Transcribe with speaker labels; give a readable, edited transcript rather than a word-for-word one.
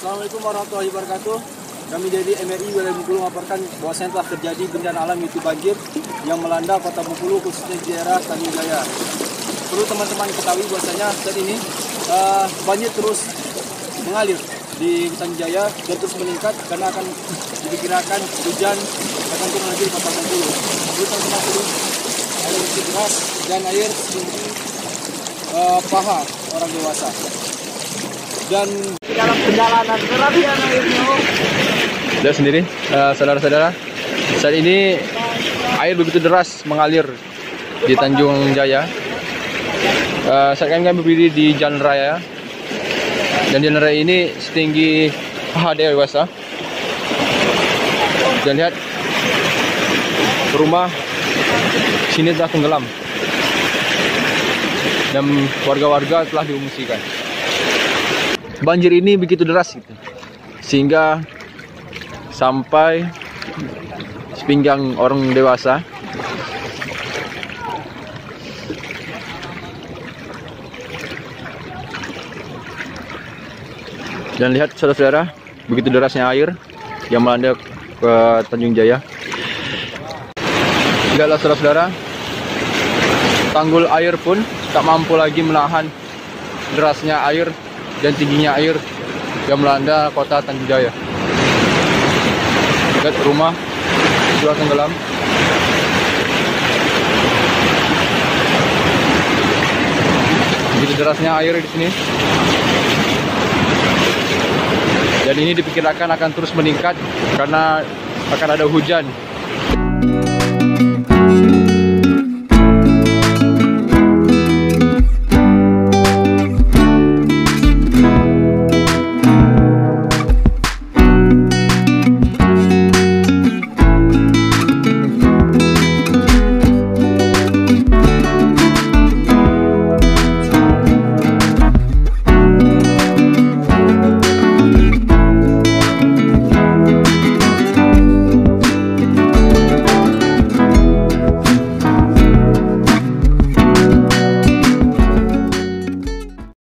Speaker 1: Assalamualaikum warahmatullahi wabarakatuh. Kami dari MRI Wilayah Bengkulu melaporkan bahwasanya telah terjadi bencana alam yaitu banjir yang melanda Kota Bengkulu khususnya di daerah Tanjung Jaya. Perlu teman-teman ketahui bahwasanya saat ini banjir terus mengalir di Tanjung Jaya dan terus meningkat karena akan diperkirakan hujan akan turun lagi di Kota Bengkulu. Perlu teman-teman air begitu deras dan air setinggi paha orang dewasa. Dan dalam perjalanan kerapian airnya.
Speaker 2: Lihat sendiri, saudara-saudara, saat ini air begitu deras mengalir di Tanjung Jaya. Saat kami berdiri di jalan raya, dan jalan raya ini setinggi paha dewasa. Dan lihat, rumah sini telah tenggelam dan warga-warga telah diungsikan. Banjir ini begitu deras gitu, sehingga sampai sepinggang orang dewasa. Dan lihat saudara-saudara, begitu derasnya air yang melanda ke Tanjung Jaya. Lihatlah saudara-saudara, tanggul air pun tak mampu lagi menahan derasnya air dan tingginya air yang melanda Kota Tanjung Jaya. Lihat rumah sudah tenggelam. Begitu derasnya air di sini. Dan ini diperkirakan akan terus meningkat karena akan ada hujan.